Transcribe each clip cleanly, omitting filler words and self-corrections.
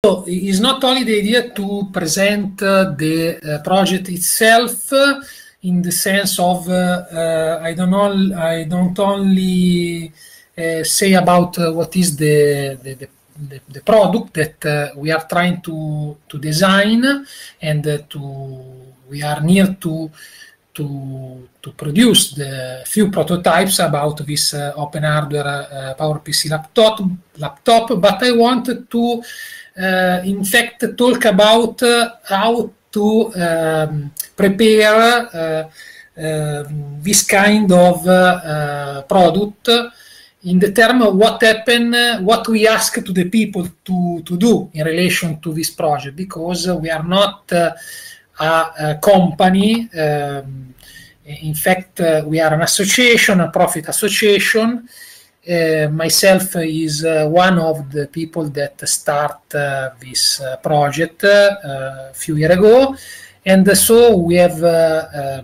So it's not only the idea to present the project itself in the sense of I don't only say about what is the product that we are trying to design and we are near to produce the few prototypes about this open hardware PowerPC laptop, but I want to in fact talk about how to prepare this kind of product in the term of what we ask to the people to do in relation to this project, because we are not a company. In fact, we are an association, a profit association. Myself is one of the people that start this project a few years ago, and so we have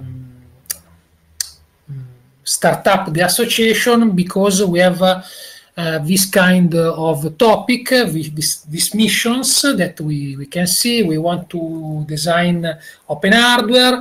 start up the association because we have this kind of topic, these missions that we can see. We want to design open hardware.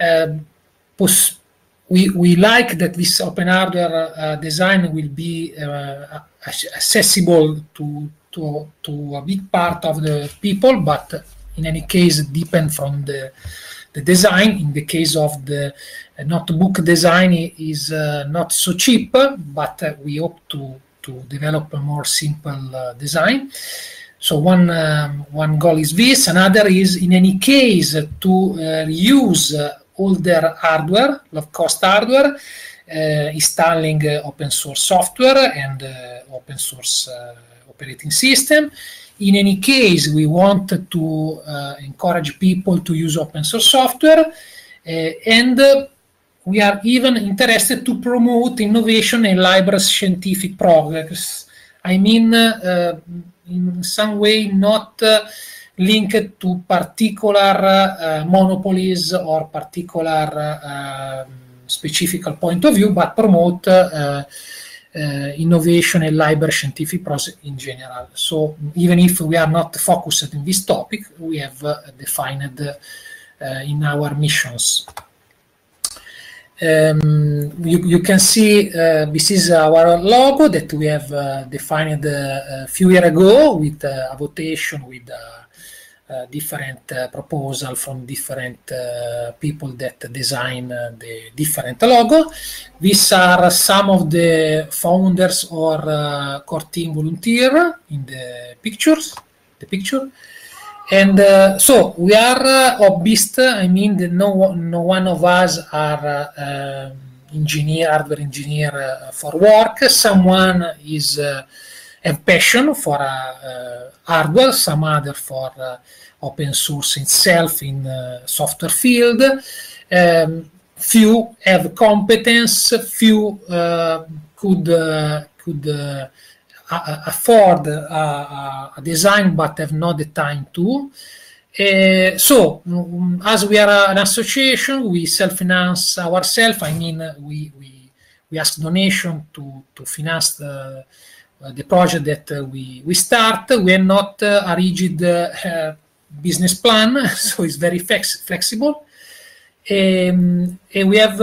We like that this open hardware design will be accessible to a big part of the people, but in any case, depend from the design. In the case of the notebook design, is not so cheap, but we hope to develop a more simple design. So one goal is this. Another is, in any case, to use older hardware, low-cost hardware, installing open source software and open source operating system. In any case, we want to encourage people to use open source software, and we are even interested to promote innovation and library scientific progress. I mean, in some way, not linked to particular monopolies or particular specific point of view, but promote innovation and library scientific process in general. So even if we are not focused in this topic, we have defined in our missions. You can see this is our logo that we have defined a few years ago with a votation with different proposal from different people that design the different logo. These are some of the founders or core team volunteer in the picture. And so we are hobbyists. I mean, no one of us are hardware engineer for work. Someone is have passion for hardware, some other for open source itself in software field. Few have competence, few could afford a design but have not the time to. So as we are an association, we self-finance ourselves. I mean, we ask donation to finance the project that we start. We are not a rigid business plan, so it's very flexible. And we have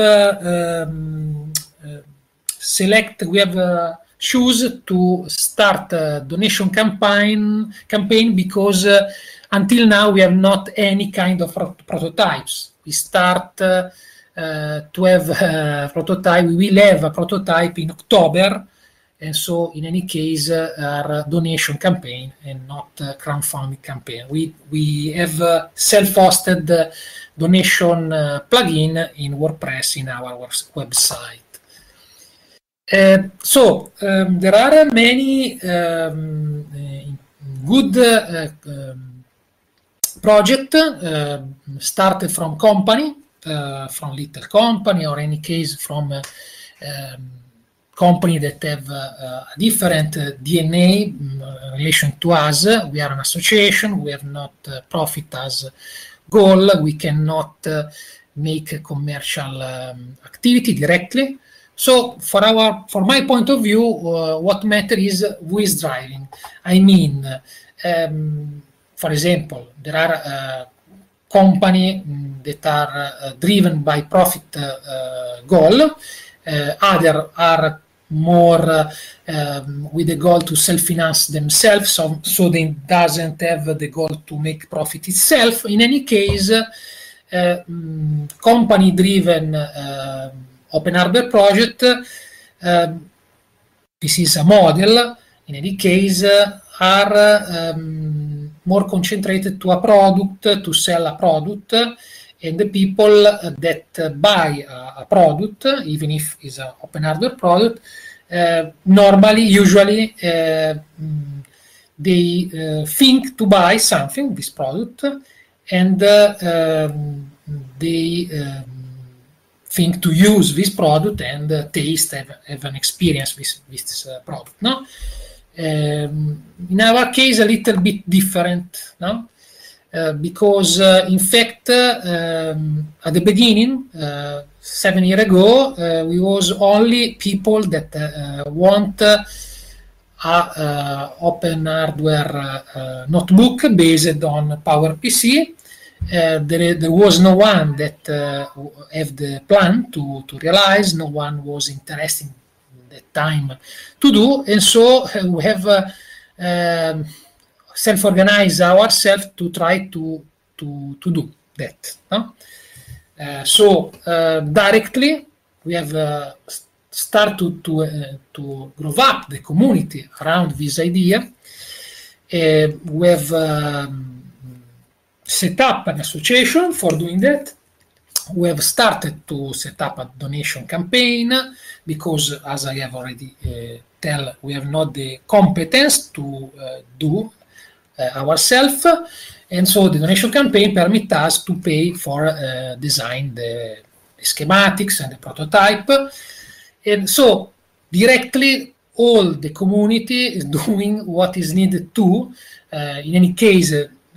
choose to start a donation campaign because until now we have not any kind of prototypes. We start to have a prototype. We will have a prototype in October. And so, in any case, our donation campaign and not crowdfunding campaign. We have self-hosted donation plugin in WordPress in our website. So there are many good projects started from company, from little company, or in any case from company that have a different DNA in relation to us. We are an association. We have not profit as goal. We cannot make commercial activity directly. So for my point of view, what matters is who is driving. I mean, for example, there are companies that are driven by profit goal. Other are more with the goal to self-finance themselves, so they doesn't have the goal to make profit itself. In any case, company-driven open hardware project, this is a model, in any case, are more concentrated to a product, to sell a product, and the people that buy a product, even if it's an open hardware product, usually they think to buy something, this product, and they think to use this product and taste, have an experience with this product. No? In our case, a little bit different, no? Because in fact, at the beginning, 7 years ago, we was only people that want a open hardware notebook based on PowerPC. There was no one that have the plan to realize. No one was interested in that time to do, and so we have self-organize ourselves to try to do that. No? So directly we have started to grow up the community around this idea. We have set up an association for doing that. We have started to set up a donation campaign because, as I have already tell, we have not the competence to do ourselves, and so the donation campaign permits us to pay for design the schematics and the prototype, and so directly all the community is doing what is needed to, in any case,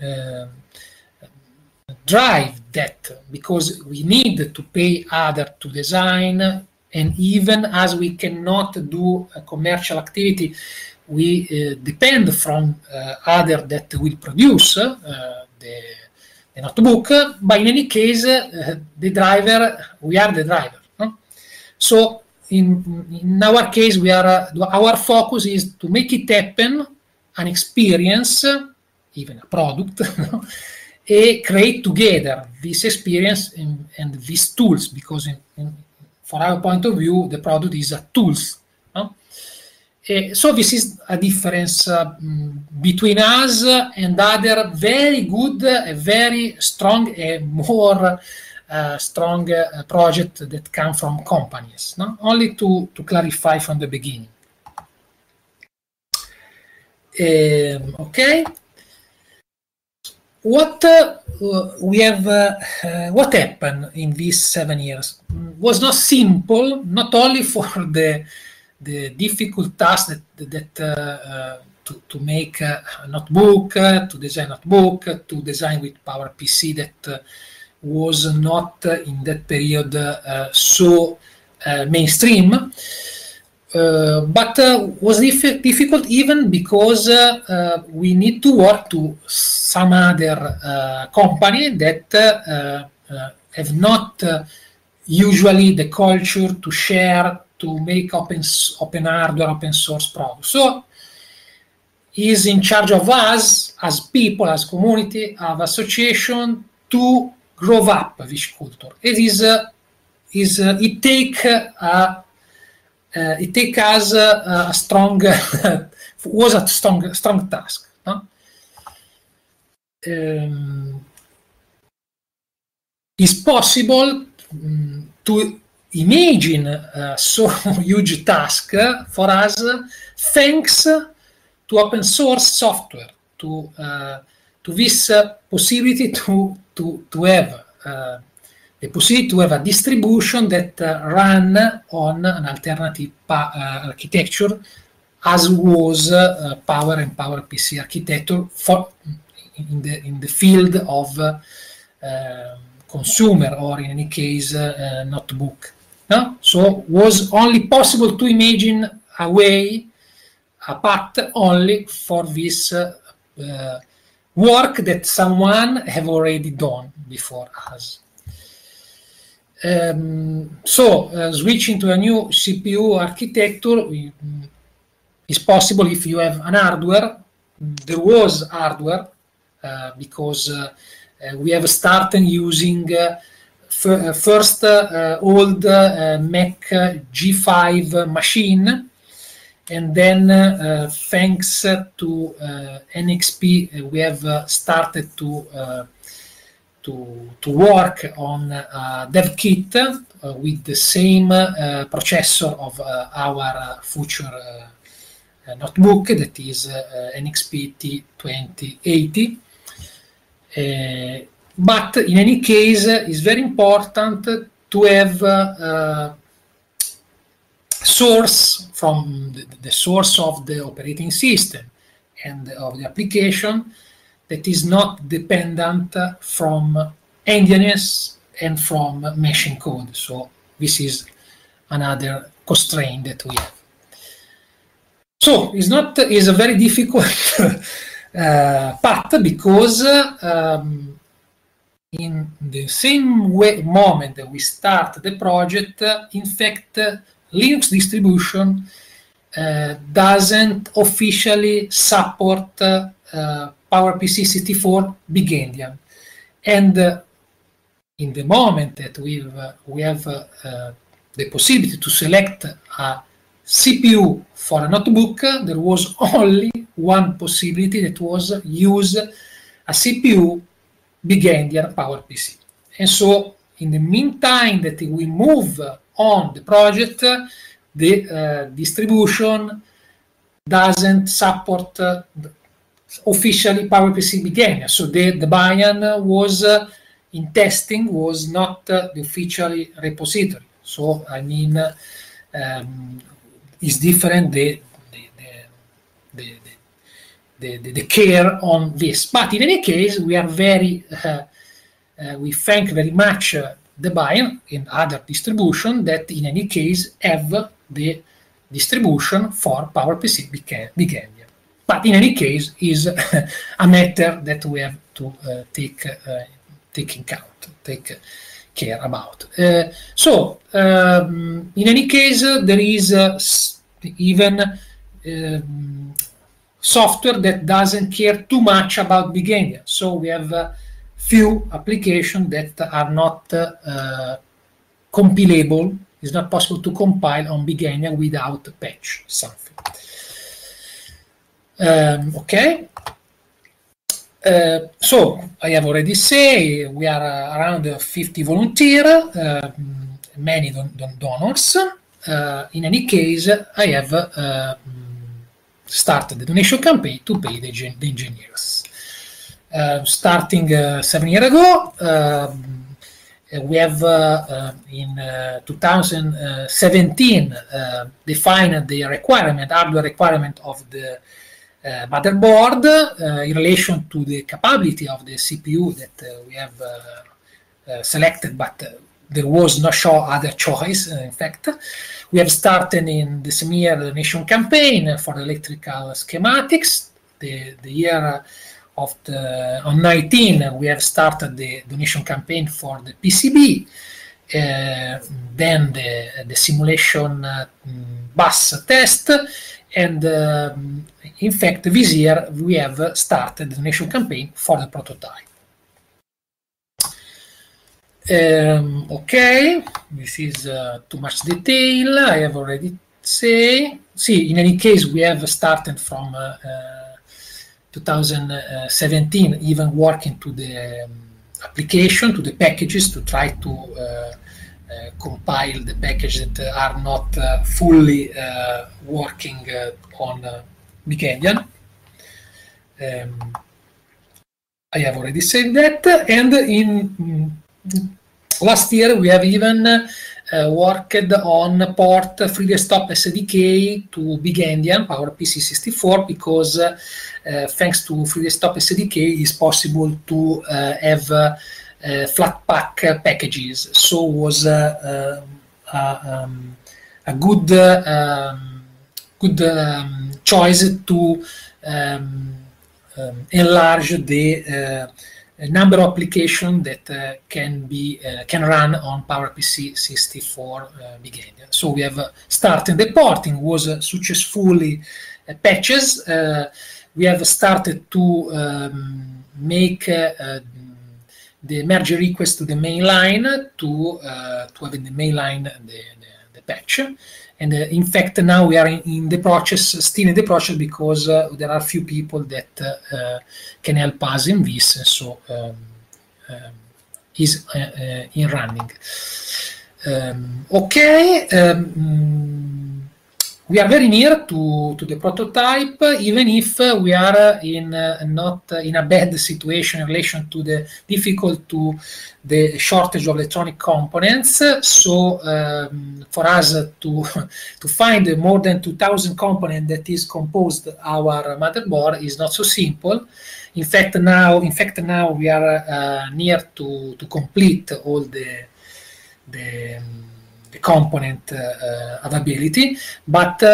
drive that, because we need to pay other to design, and even as we cannot do a commercial activity, we depend from other that will produce the notebook, but in any case, the driver, we are the driver. No? So in our case, our focus is to make it happen, an experience, even a product, no? And create together this experience and these tools, because for our point of view, the product is a tools. No? So this is a difference between us and other very good, very strong, more strong project that come from companies. No? Only to clarify from the beginning. Okay. What we have, what happened in these 7 years was not simple, not only for the difficult task to make a notebook, to design a notebook, to design with PowerPC that was not in that period so mainstream. But was difficult even because we need to work to some other company that have not usually the culture to share, to make open hardware, open source products. So is in charge of us as people, as community, as association to grow up this culture. It take us a strong was a strong task. No? It's possible to imagine so huge task for us thanks to open source software, to this possibility to have the possibility to have a distribution that run on an alternative architecture, as was Power and PowerPC architecture for in the field of consumer, or in any case notebook. No? So was only possible to imagine a way, a path only for this work that someone have already done before us. Switching to a new CPU architecture is possible if you have an hardware. There was hardware because we have started using first old Mac G5 machine, and then thanks to NXP we have started to work on dev kit with the same processor of our future notebook, that is NXP T2080. But in any case, it's very important to have source from the source of the operating system and of the application that is not dependent from NDNS and from machine code. So this is another constraint that we have. So it's a very difficult path, because in the same moment that we start the project, in fact, Linux distribution doesn't officially support PowerPC 64 Big Endian. And in the moment that we have the possibility to select a CPU for a notebook, there was only one possibility, that was use a CPU Big Endian PowerPC. And so in the meantime that we move on the project, the distribution doesn't support officially PowerPC Big Endian. So the Debian was in testing, was not the official repository. So I mean, is different the care on this. But in any case, we are very we thank very much Debian and other distribution that in any case have the distribution for PowerPC Big Endian. But in any case, is a matter that we have to take care about. In any case, there is even software that doesn't care too much about Big Endian. So we have few applications that are not compilable. It's not possible to compile on Big Endian without patch something. Okay. So I have already said we are around 50 volunteers, many donors. In any case, I have started the donation campaign to pay the engineers. Starting 7 years ago, we have in 2017 defined the hardware requirement of the motherboard in relation to the capability of the CPU that we have selected, but there was no other choice. In fact, we have started in the same year the donation campaign for the electrical schematics. The year of on 19, we have started the donation campaign for the PCB. Then the simulation bus test, and in fact this year we have started the donation campaign for the prototype. Okay, this is too much detail. I have already said. See, in any case, we have started from 2017, even working to the application, to the packages, to try to compile the packages that are not fully working on Big Endian. I have already said that, and in last year we have even worked on port FreeDesktop SDK to Big Endian PowerPC 64, because thanks to FreeDesktop SDK it's possible to have Flatpak packages. So was a good choice to enlarge the number of applications that can run on PowerPC 64 Big Endian. So we have started the porting, was successfully patches. We have started to make the merge request to the main line to have in the main line the patch. And in fact, now we are in the process, still in the process, because there are a few people that can help us in this. So is in running. Okay. We are very near to the prototype, even if we are not in a bad situation in relation to the the shortage of electronic components. So for us to find more than 2,000 components that is composed our motherboard is not so simple. In fact, now we are near to complete all the component availability, but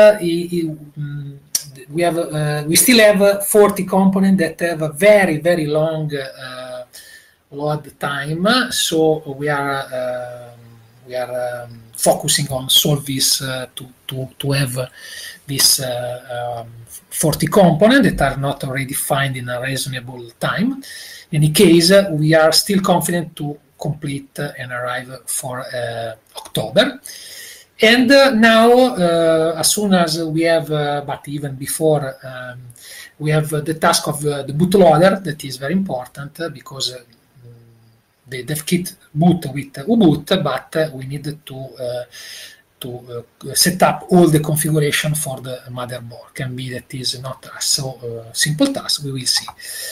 we still have 40 components that have a very long load time. So we are focusing on solve this to have this 40 components that are not already found in a reasonable time. In any case, we are still confident to complete and arrive for October. And now, as soon as we have, but even before, we have the task of the bootloader. That is very important because the dev kit boot with U-boot, but we need to set up all the configuration for the motherboard. Can be that is not a so simple task. We will see.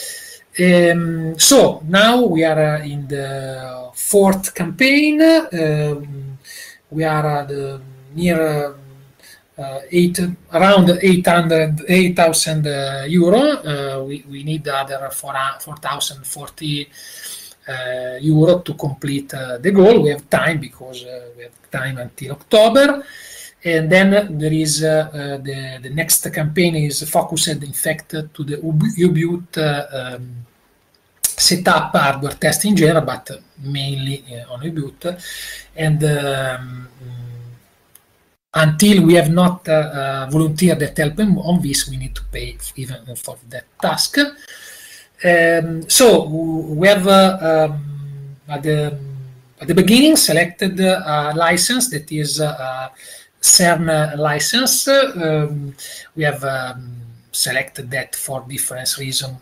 So now we are in the fourth campaign. We are near around 8,000 euro. We need other 4,040 euro to complete the goal. We have time because we have time until October. And then there is the next campaign is focused, in fact, to the U-boot setup hardware test in general, but mainly on U-boot. And until we have not volunteered that help on this, we need to pay even for that task. So we have at the beginning selected a license that is CERN license. We have selected that for different reasons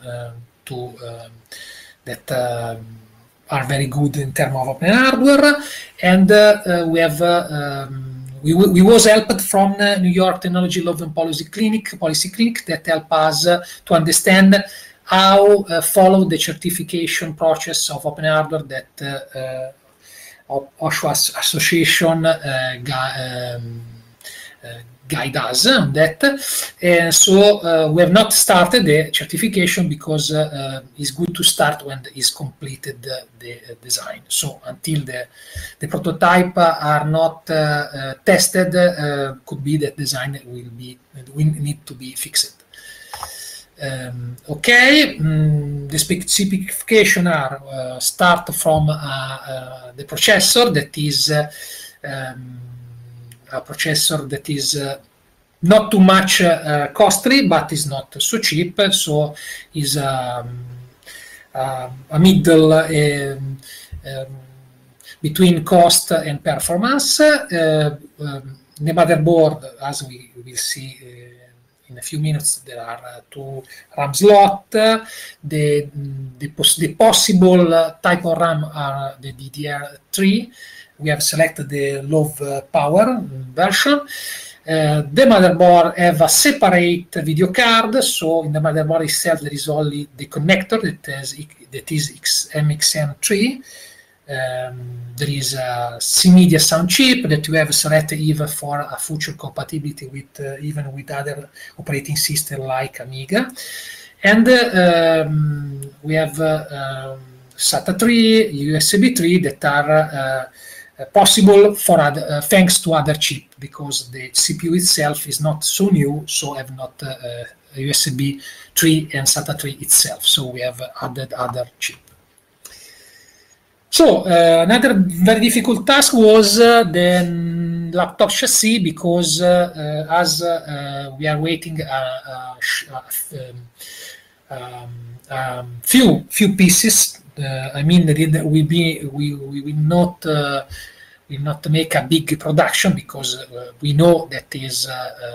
that are very good in terms of open hardware, and we have we was helped from New York Technology Law and Policy Clinic that help us to understand how follow the certification process of open hardware that OSHA Association guide us on that. And so we have not started the certification because it's good to start when is completed the design. So until the prototype are not tested, could be that design will need to be fixed. Okay, the specification are start from the processor that is a processor that is not too much costly, but is not so cheap. So is a middle between cost and performance. The motherboard, as we will see in a few minutes, there are 2 RAM slots. The possible type of RAM are the DDR3. We have selected the low power version. The motherboard have a separate video card, so in the motherboard itself there is only the connector that is MXM3. There is a C-Media sound chip that we have selected even for a future compatibility with even with other operating systems like Amiga. And we have SATA 3, USB 3 that are possible for thanks to other chip, because the CPU itself is not so new, so have not USB 3 and SATA 3 itself. So we have added other chip. So another very difficult task was the laptop chassis, because as we are waiting few pieces. I mean, we will not make a big production, because we know that is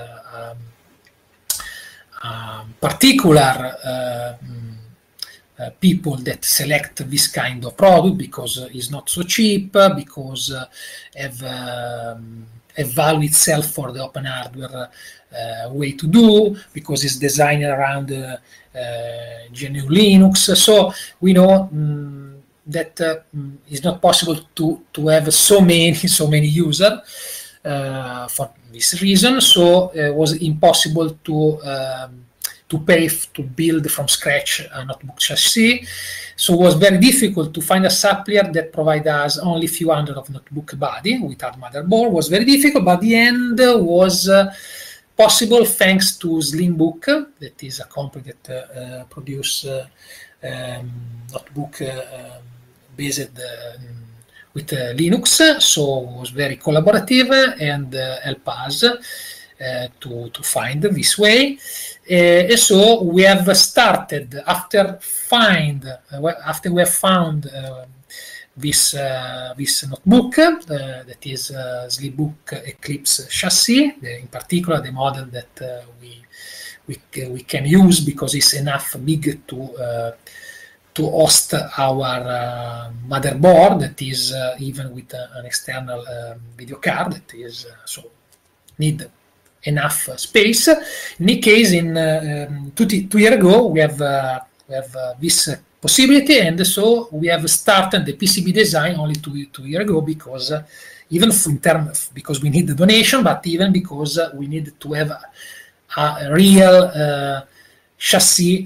particular people that select this kind of product, because it's not so cheap, because have value itself for the open hardware way to do, because it's designed around GNU Linux. So we know that it's not possible to have so many users for this reason. So it was impossible to pay to build from scratch a notebook chassis. So it was very difficult to find a supplier that provide us only a few hundred of notebook body without motherboard. It was very difficult, but the end was possible thanks to Slimbook, that is a company that produce notebook based with Linux. So it was very collaborative and help us to find this way. And so we have started after we have found this notebook that is Slimbook Eclipse chassis, in particular the model that we can use, because it's enough big to host our motherboard, that is even with an external video card, that is so need enough space. In any case, in 2 years ago, we have this possibility, and so we have started the PCB design only two years ago, because even because we need the donation, but even because we need to have a real chassis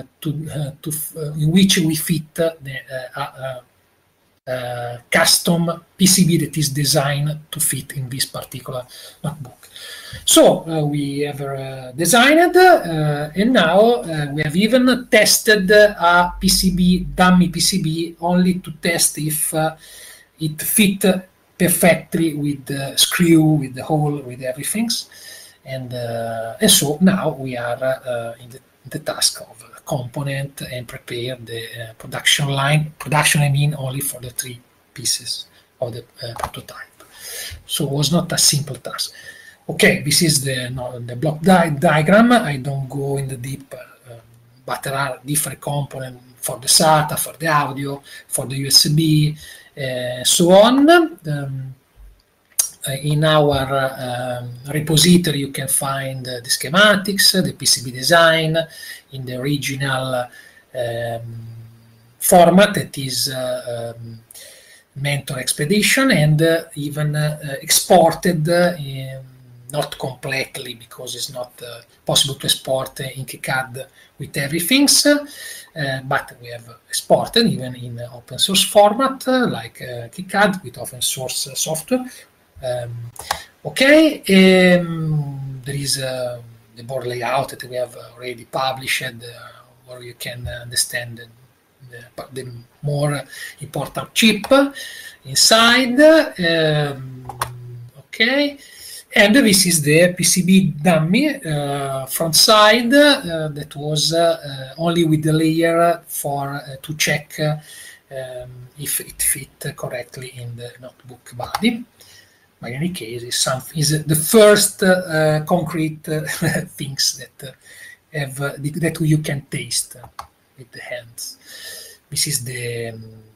in which we fit the custom PCB that is designed to fit in this particular notebook. So we have designed, and now we have even tested a PCB, dummy PCB, only to test if it fit perfectly with the screw, with the hole, with everything. And so now we are in the task of component and prepare the production line. Production, I mean, only for the 3 pieces of the prototype. So it was not a simple task. Okay, this is the block diagram. I don't go in the deep, but there are different components for the SATA, for the audio, for the USB, so on. In our repository, you can find the schematics, the PCB design in the original format, that is Mentor Expedition, and even exported not completely, because it's not possible to export in KiCad with everything, but we have exported even in open source format, like KiCad with open source software. Okay, there is the board layout that we have already published, where you can understand the more important chip inside. Okay, and this is the PCB dummy front side that was only with the layer for to check if it fit correctly in the notebook body. But in any case, is the first concrete things that that you can taste with the hands. This is the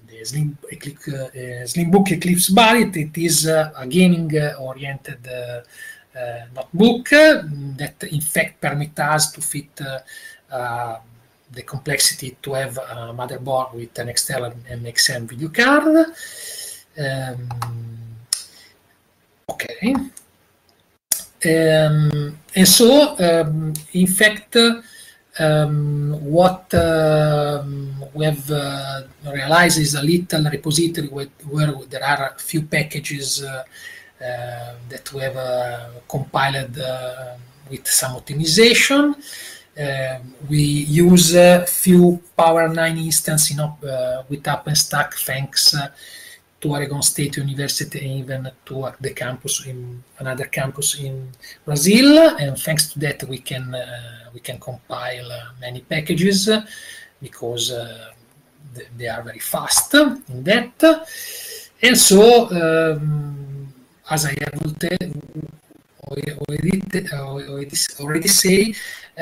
Slimbook Eclipse body. It is a gaming-oriented notebook that, in fact, permits us to fit the complexity to have a motherboard with an external MXM video card. Okay, and so in fact what we have realized is a little repository where there are a few packages that we have compiled with some optimization. We use a few Power 9 instances with OpenStack, thanks to Oregon State University, and even to the campus in another campus in Brazil. And thanks to that, we can compile many packages because they are very fast in that. And so, as I have already say,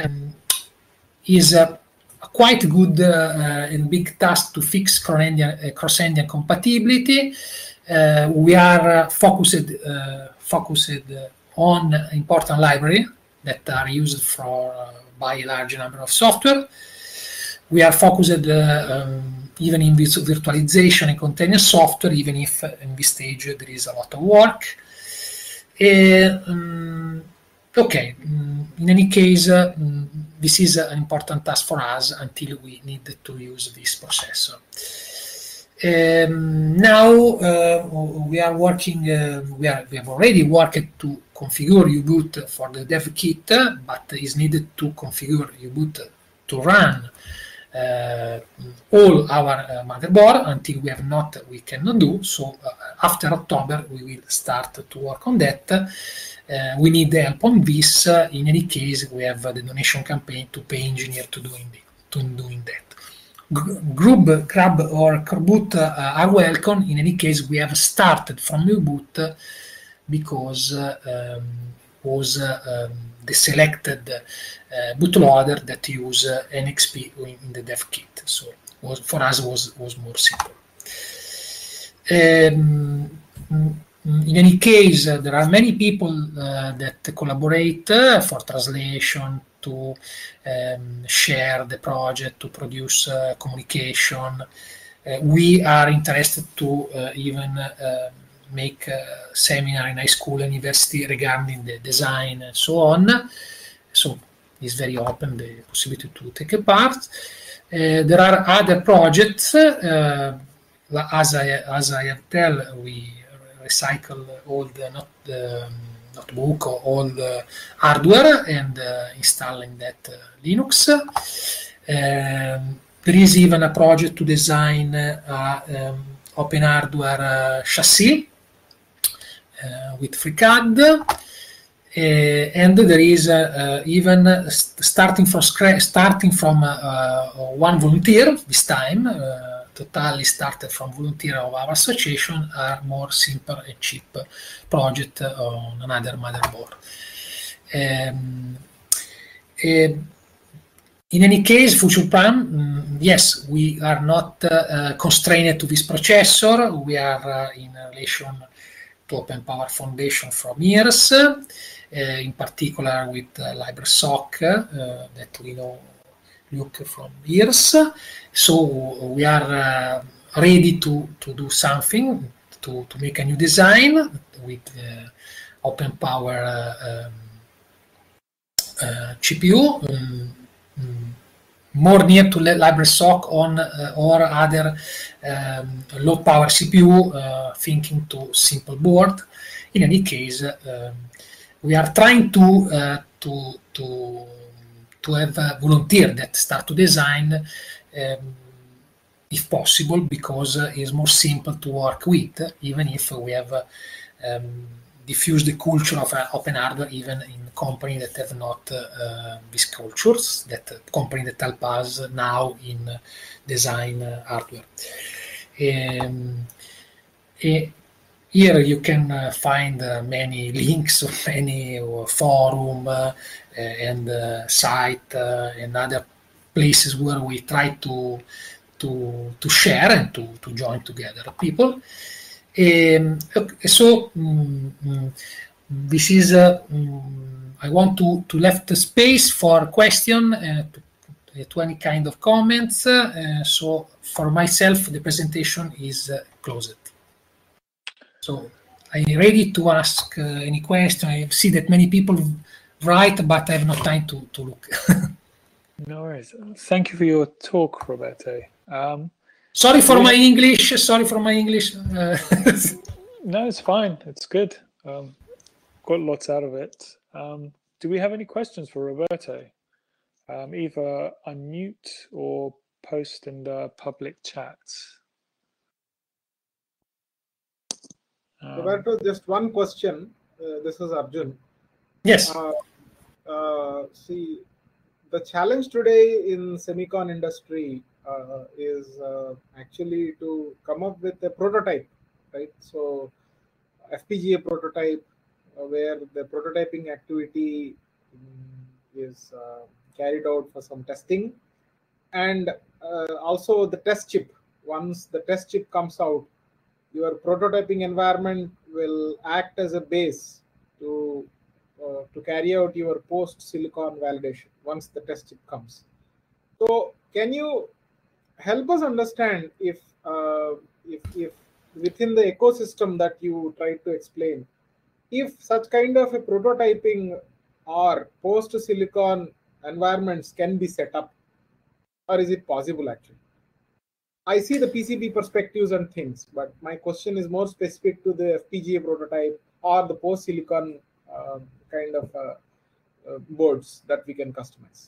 is a quite good and big task to fix cross-engine compatibility. We are focused on important libraries that are used by a large number of software. We are focused even in virtualization and container software, even if in this stage there is a lot of work. Okay, in any case, this is an important task for us until we need to use this processor. Now we are working, we have already worked to configure U-Boot for the dev kit, but is needed to configure U-Boot to run all our motherboard. Until we have not, we cannot do. So after October, we will start to work on that. We need help on this. In any case, we have the donation campaign to pay engineer to doing that. Grub or Coreboot are welcome. In any case, we have started from U-Boot because was the selected bootloader that use NXP in the dev kit. So for us was more simple. In any case, there are many people that collaborate for translation, to share the project, to produce communication. We are interested to even make a seminar in high school and university regarding the design and so on. So it's very open, the possibility to take a part. There are other projects. As I have told, we recycle all the notebook or all the hardware and installing that Linux. There is even a project to design open hardware chassis with FreeCAD. And there is even starting from one volunteer this time. Totally started from volunteer of our association, are more simple and cheap project on another motherboard. In any case, future plan, yes, we are not constrained to this processor. We are in relation to Open Power Foundation from years, in particular with LibreSoc that we know Luke from years. So we are ready to do something, to make a new design with Open Power GPU, more near to LibreSoc on or other low power CPU, thinking to simple board. In any case, we are trying to have a volunteer that start to design, if possible, because it's more simple to work with, even if we have diffused the culture of open hardware even in companies that have not these cultures, that company that help us now in design hardware. Here you can find many links, many forum and site and other places where we try to share and to join together people. So this is I want to left the space for question to any kind of comments. So for myself, the presentation is closed. So I'm ready to ask any question. I see that many people write, but I have no time to look. No worries. Thank you for your talk, Roberto. Sorry for my English. Sorry for my English. No, it's fine. It's good. Got lots out of it. Do we have any questions for Roberto? either unmute or post in the public chat. Roberto, just one question. This is Arjun. Yes. See, the challenge today in semicon industry is actually to come up with a prototype, right? So FPGA prototype where the prototyping activity is carried out for some testing, and also the test chip. Once the test chip comes out, your prototyping environment will act as a base to carry out your post-silicon validation once the test chip comes. So can you help us understand if within the ecosystem that you tried to explain, if such kind of a prototyping or post-silicon environments can be set up, or is it possible actually? I see the PCB perspectives and things, but my question is more specific to the FPGA prototype or the post-silicon kind of boards that we can customize.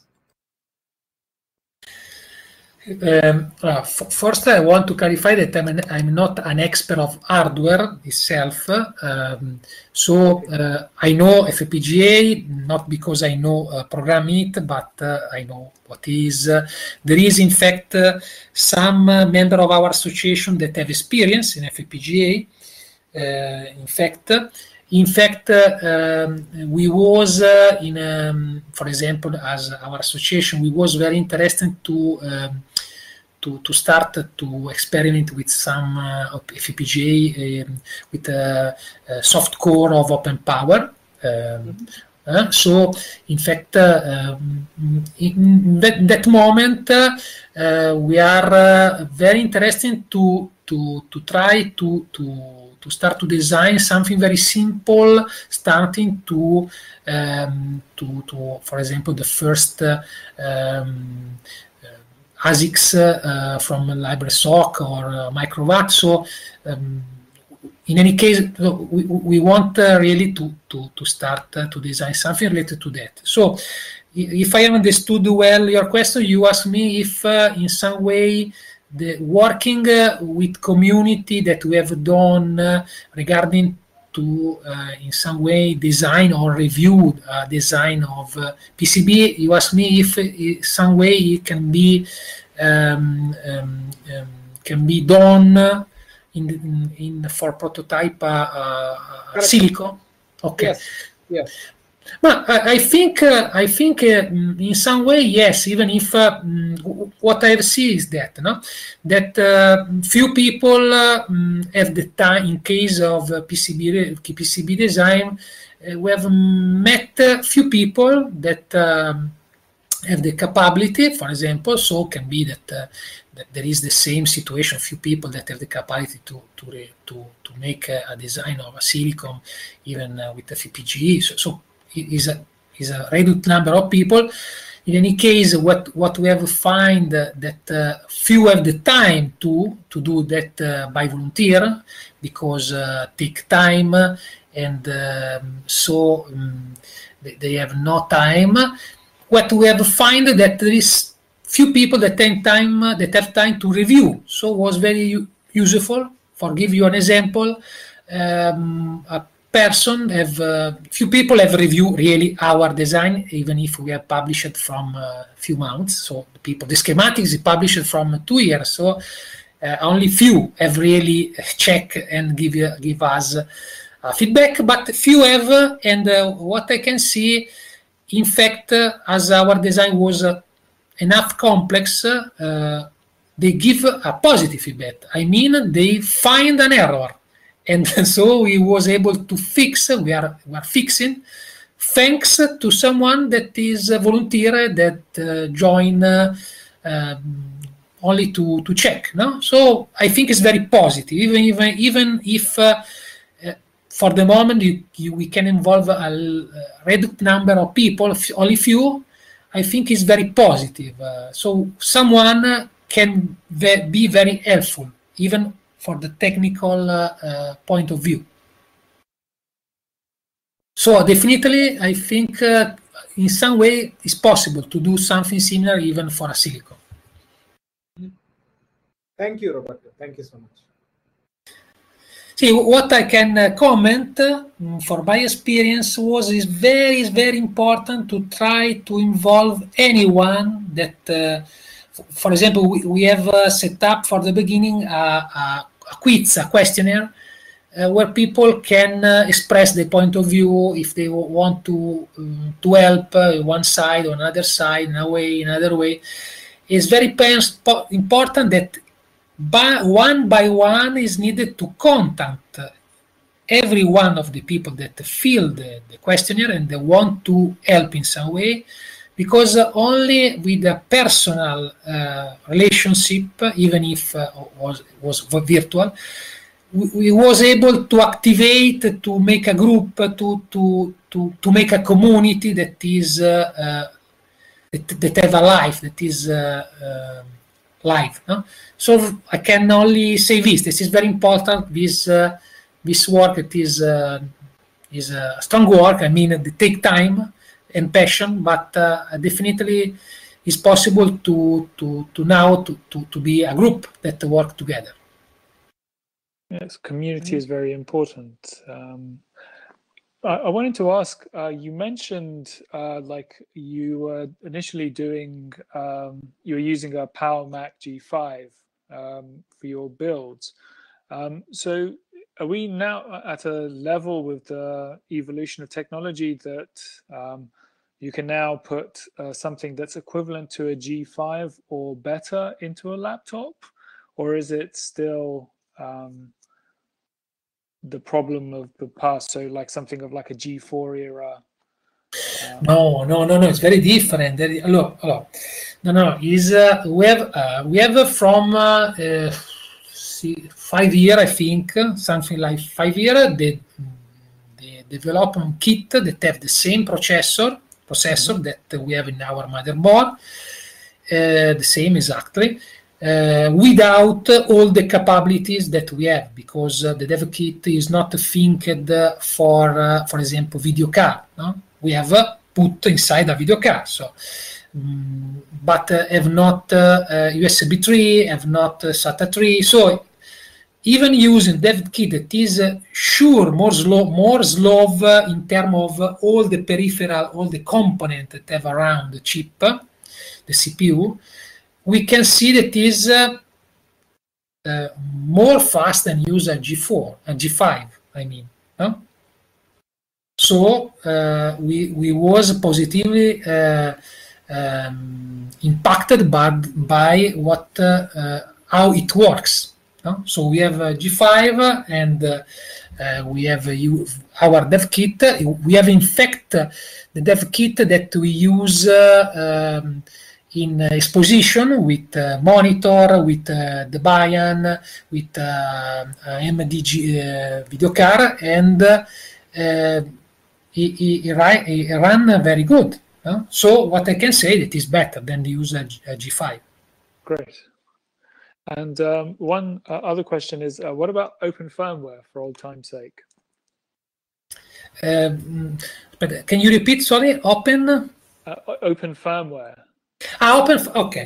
First, I want to clarify that I'm not an expert of hardware itself. So I know FPGA, not because I know programming it, but I know what is. There is, in fact, some member of our association that have experience in FPGA. In fact, we was for example, as our association, we was very interested to start to experiment with some FPGA with a soft core of open power. So, in fact, in that moment, we are very interested to try to start to design something very simple, starting to for example, the first ASICs from LibreSoc or Microvac. So in any case, we want really to start to design something related to that. So if I understood well your question, you asked me if in some way the working with community that we have done regarding to in some way design or review design of PCB. You asked me if in some way it can be done in for prototype silicon. Okay. Yes. Yes. But I think in some way, yes. Even if what I see is that few people have the time. In case of PCB design, we have met few people that have the capability. For example, so can be that there is the same situation. Few people that have the capacity to make a design of a silicon, even with the FPGA. So is a reduced number of people. In any case, what we have find that few have the time to do that by volunteer, because take time, and so they have no time. What we have find that there is few people that have time to review. So it was very useful. For give you an example, few people have reviewed really our design, even if we have published from a few months. So the schematics is published from 2 years. So only few have really checked and give us feedback, but few have. And what I can see, in fact, as our design was enough complex, they give a positive feedback. I mean, they find an error. And so we was able to fix, we are fixing, thanks to someone that is a volunteer that join only to check. No? So I think it's very positive, even if for the moment we can involve a reduced number of people, only few. I think it's very positive. So someone can be very helpful, even for the technical point of view. So definitely, I think in some way it's possible to do something similar even for a silicon. Thank you, Roberto. Thank you so much. See, what I can comment for my experience is very important to try to involve anyone that, for example, we have set up for the beginning a quiz, a questionnaire, where people can express their point of view if they want to help one side or another side, another way. It's very important that one by one is needed to contact every one of the people that fill the questionnaire and they want to help in some way, because only with a personal relationship, even if was virtual, we was able to activate, to make a group, to make a community that is that have a life, that is live. No? So I can only say this. This is very important. This work, it is a strong work. I mean, it take time and passion, but definitely it's possible to be a group that work together. Yes, community is very important. I wanted to ask, you mentioned like you were initially doing, you were using a PowerMac G5 for your builds. So are we now at a level with the evolution of technology that you can now put something that's equivalent to a G5 or better into a laptop? Or is it still the problem of the past, so like something of like a G4 era? No, it's very different. No, is we have from 5 years, I think, something like 5 years, the development kit that have the same processor that we have in our motherboard, the same exactly. Without all the capabilities that we have, because the dev kit is not think for example, video card. No? We have put inside a video card, so but have not USB 3, have not SATA 3. So even using dev kit that is sure more slow in terms of all the peripheral, all the components that have around the chip, the CPU, we can see that is more fast than use a G4, a G5, I mean. No? So we was positively impacted by what how it works. No? So we have a G5 and we have our dev kit. We have in fact the dev kit that we use in exposition with monitor, with Debian, with MDG video card, and it ran very good. So what I can say, that is better than the use a G5. Great. And one other question is, what about open firmware, for old time's sake? But can you repeat? Sorry, open firmware. Okay.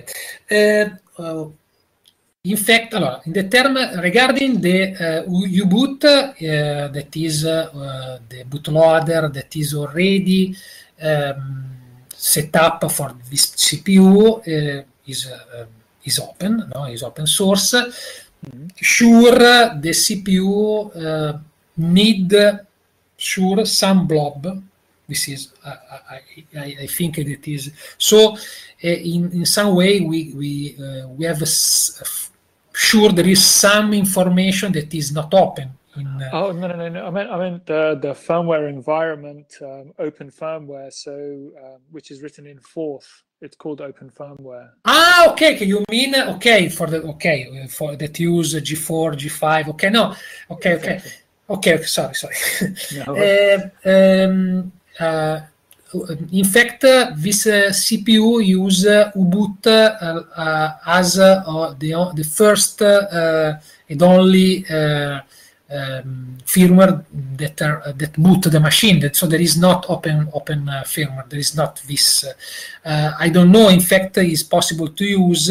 In fact, in the term regarding the U-boot, that is the bootloader that is already set up for this CPU, is open, no? Is open source. Sure, the CPU need some blob. This is, I think it is so. In some way, we have sure there is some information that is not open. Oh no! I meant the firmware environment, open firmware. So which is written in Forth. It's called open firmware. Okay. You mean for that use G4, G5? Okay, no. Okay. Sorry. No. In fact, this CPU use U-boot as the first and only firmware that boot the machine. So there is not open firmware. There is not this. I don't know. In fact, it's possible to use.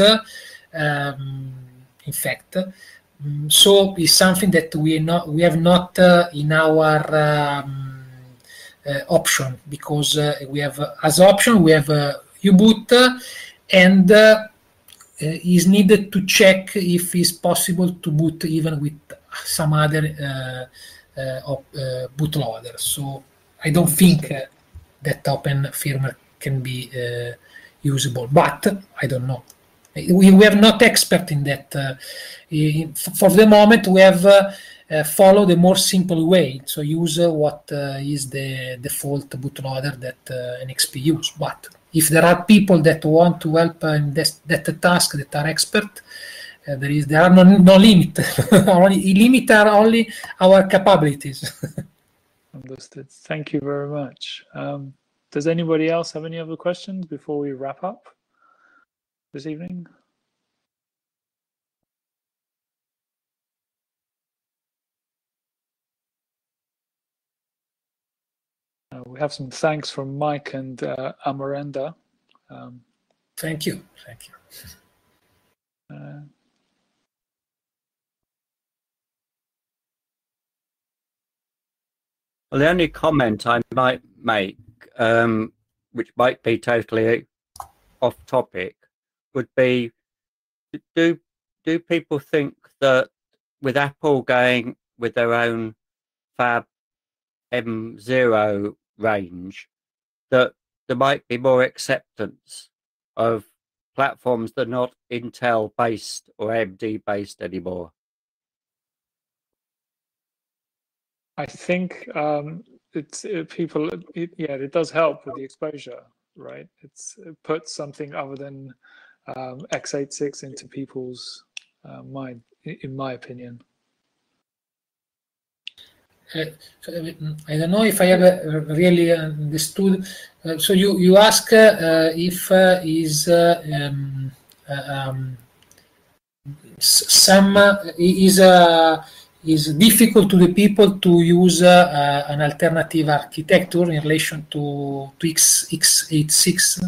In fact, so it's something that we have not in our option, because we have as option we have U-boot, and is needed to check if it's possible to boot even with some other bootloader. So I don't think that open firmware can be usable, but I don't know. We are not expert in that. For the moment, we have followed a more simple way. So use what is the default bootloader that NXP use. But if there are people that want to help in that task, that are expert, there are no limit. Limit are only our capabilities. Understood. Thank you very much. Does anybody else have any other questions before we wrap up this evening? We have some thanks from Mike and Amarenda. Thank you. Thank you. Well, the only comment I might make, which might be totally off topic, would be, do people think that with Apple going with their own Fab M0 range, that there might be more acceptance of platforms that are not Intel based or AMD based anymore? I think it does help with the exposure, right? It puts something other than x86 into people's mind, in my opinion. I don't know if I have really understood. So you ask if is difficult to the people to use an alternative architecture in relation to x86?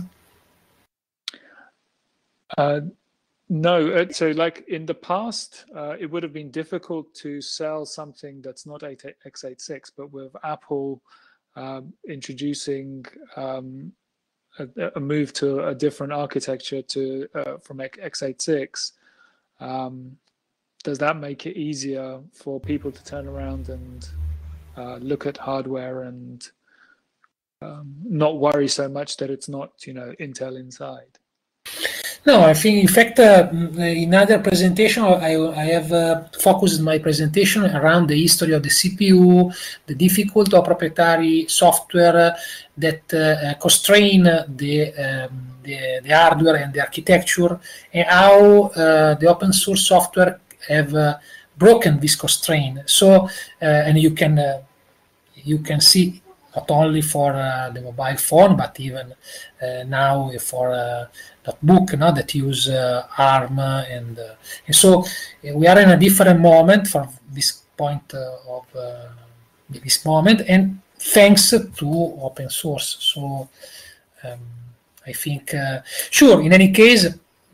No, so like in the past, it would have been difficult to sell something that's not x86, but with Apple introducing a move to a different architecture from x86, does that make it easier for people to turn around and look at hardware and not worry so much that it's not, Intel inside? No, I think, in fact, in other presentation, I have focused my presentation around the history of the CPU, the difficult of proprietary software that constrain the hardware and the architecture, and how the open source software have broken this constraint. So, and you can see not only for the mobile phone, but even now for notebook that use ARM, and so we are in a different moment from this point of this moment, and thanks to open source. So I think, sure, in any case,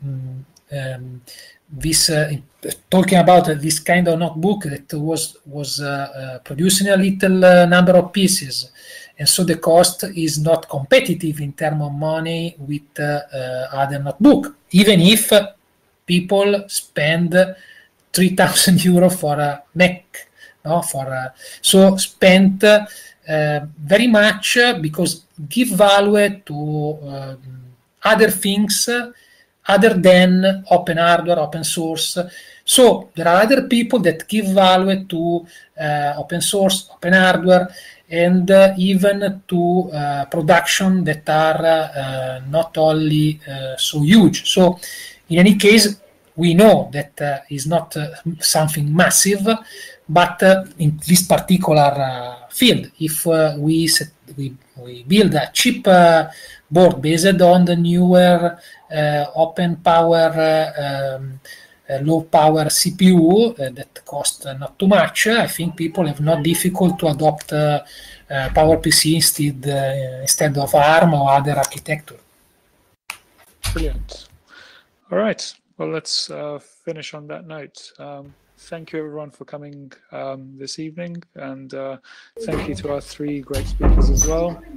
this talking about this kind of notebook that was producing a little number of pieces, and so the cost is not competitive in terms of money with other notebook, even if people spend 3,000 euro for a Mac, so spent very much, because give value to other things other than open hardware, open source. So there are other people that give value to open source, open hardware, and even to production that are not only so huge. So in any case, we know that is not something massive, but in this particular field, if we build a cheap board based on the newer open power low power CPU that cost not too much, I think people have not difficult to adopt PowerPC instead of ARM or other architecture. Brilliant. All right. Well, let's finish on that note. Thank you, everyone, for coming this evening, and thank you to our 3 great speakers as well.